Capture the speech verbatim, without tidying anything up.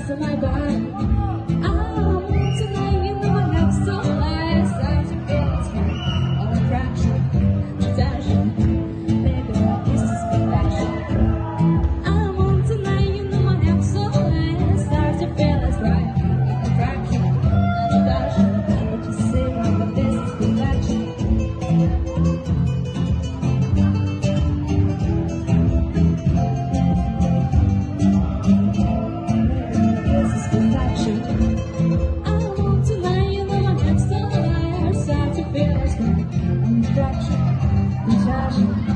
to my body. I want tonight, you know I have so lies. I to feel it's right. All attraction, attention. Baby, this is perfection. I want tonight, you know I have so lies. I to feel it's right. All attraction, attention. What you say, but this is perfection. Attraction, attraction.